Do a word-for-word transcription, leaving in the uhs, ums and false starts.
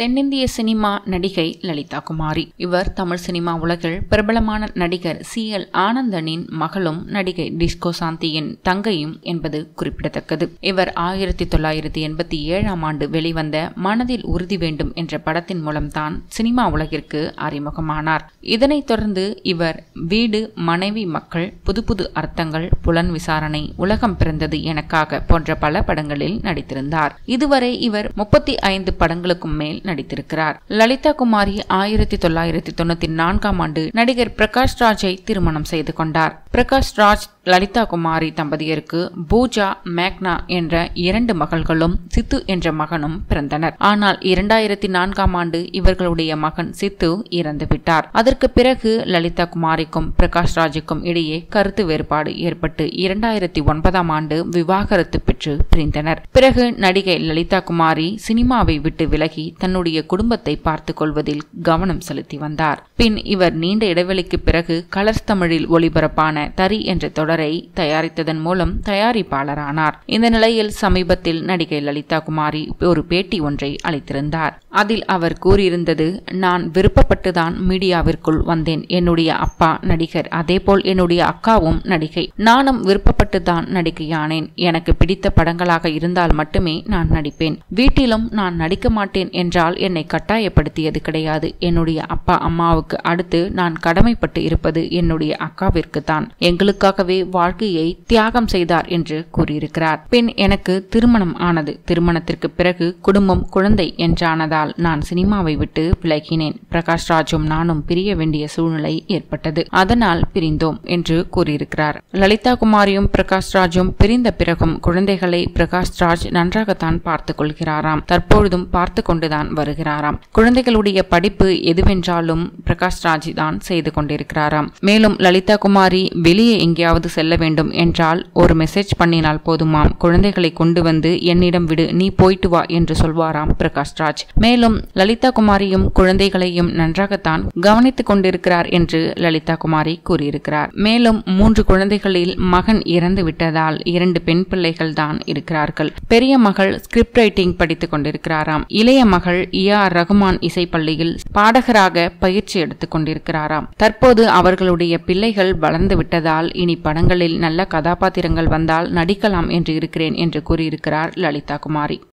தென்னிந்திய சினிமா நடிகை லலிதா குமாரி. இவர் தமிழ் சினிமா உலகில் பிரபலமான நடிகர் சி எல் ஆனந்தனின் மகளும் நடிகை டிஸ்கோ சாந்தியின் தங்கையும் என்பது குறிப்பிடத்தக்கது. இவர் ஆயிரத்தி தொள்ளாயிரத்தி எண்பத்தி ஏழாம் ஆண்டு வெளிவந்த மனதில் உறுதி வேண்டும் என்ற படத்தின் மூலம்தான் சினிமா உலகிற்கு அறிமுகமானார். இதனைத் தொடர்ந்து இவர் வீடு, மனைவி, மக்கள், புது புது அர்த்தங்கள், புலன் விசாரணை, உலகம் பிறந்தது எனக்காக போன்ற பல படங்களில் நடித்திருந்தார். இதுவரை இவர் முப்பத்தி ஐந்து படங்களுக்கும் மேல் நடித்திருக்கிறார். லலிதா குமாரி ஆயிரத்தி தொள்ளாயிரத்தி தொண்ணூத்தி நான்காம் ஆண்டு நடிகர் பிரகாஷ் ராஜை திருமணம் செய்து கொண்டார். பிரகாஷ் ராஜ் லலிதா குமாரி தம்பதியருக்கு பூஜா, மேக்னா என்ற இரண்டு மகள்களும் சித்து என்ற மகனும் பிறந்தனர். ஆனால் இரண்டாயிரத்தி நான்காம் ஆண்டு இவர்களுடைய மகன் சித்து இறந்துவிட்டார். அதற்கு பிறகு லலிதா குமாரிக்கும் பிரகாஷ் ராஜுக்கும் இடையே கருத்து வேறுபாடு ஏற்பட்டு இரண்டாயிரத்தி ஒன்பதாம் ஆண்டு விவாகரத்து பெற்று பிரிந்தனர். பிறகு நடிகை லலிதா குமாரி சினிமாவை விட்டு விலகி தன்னுடைய குடும்பத்தை பார்த்துக் கொள்வதில் கவனம் செலுத்தி வந்தார். பின் இவர் நீண்ட இடைவெளிக்கு பிறகு கலர்ஸ் தமிழில் ஒளிபரப்பான தரி என்ற தொடரை தயாரித்ததன் மூலம் தயாரிப்பாளரானார். இந்த நிலையில் சமீபத்தில் நடிகை லலிதா குமாரி ஒரு பேட்டி ஒன்றை அளித்திருந்தார். அதில் அவர் கூறியிருந்தது, நான் விருப்பப்பட்டுதான் மீடியாவிற்குள் வந்தேன். என்னுடைய அப்பா நடிகர், அதேபோல் என்னுடைய அக்காவும் நடிகை. நானும் விருப்பப்பட்டுதான் நடிகையானேன். எனக்கு பிடித்த படங்களாக இருந்தால் மட்டுமே நான் நடிப்பேன். வீட்டிலும் நான் நடிக்க மாட்டேன் என்றால் என்னை கட்டாயப்படுத்தியது கிடையாது. என்னுடைய அப்பா அம்மாவுக்கு அடுத்து நான் கடமைப்பட்டு இருப்பது என்னுடைய அக்காவிற்கு தான். எங்களுக்காகவே வாழ்க்கையை தியாகம் செய்தார் என்று கூறியிருக்கிறார். பின் எனக்கு திருமணம் ஆனது. திருமணத்திற்கு பிறகு குடும்பம், குழந்தை என்றானதால் நான் சினிமாவை விட்டு விலகினேன். பிரகாஷ் ராஜும் நானும் பிரிய வேண்டிய சூழ்நிலை ஏற்பட்டது. அதனால் பிரிந்தோம் என்று கூறியிருக்கிறார். லலிதா குமாரியும் பிரகாஷ் ராஜும் பிரிந்த பிறகும் குழந்தைகளை பிரகாஷ் ராஜ் நன்றாகத்தான் பார்த்துக் கொள்கிறாராம். தற்பொழுதும் பார்த்து கொண்டுதான் வருகிறாராம். குழந்தைகளுடைய படிப்பு எதுவென்றாலும் பிரகாஷ் ராஜ் தான் செய்து கொண்டிருக்கிறாராம். மேலும் லலிதா குமாரி வெளியே எங்கேயாவது செல்ல வேண்டும் என்றால் ஒரு மெசேஜ் பண்ணினால் போதுமாம், குழந்தைகளை கொண்டு வந்து என்னிடம் விடு, நீ போயிட்டு வா என்று சொல்வாராம் பிரகாஷ் ராஜ். மேலும் லலிதா குமாரியும் குழந்தைகளையும் நன்றாகத்தான் கவனித்துக் கொண்டிருக்கிறார் என்று லலிதா குமாரி கூறியிருக்கிறார். மேலும் மூன்று குழந்தைகளில் மகன் இறந்து விட்டதால் இரண்டு பெண் பிள்ளைகள் தான் இருக்கிறார்கள். பெரிய மகள் ஸ்கிரிப்ட் ரைட்டிங் படித்துக் கொண்டிருக்கிறாராம். இளைய மகள் இயா ரகுமான் இசைப்பள்ளியில் பாடகராக பயிற்சி எடுத்துக் கொண்டிருக்கிறாராம். தற்போது அவர்களுடைய பிள்ளைகள் வளர்ந்து விட்டதால் இனி படங்களில் நல்ல கதாபாத்திரங்கள் வந்தால் நடிக்கலாம் என்று இருக்கிறேன் என்று கூறியிருக்கிறார் லலிதா குமாரி.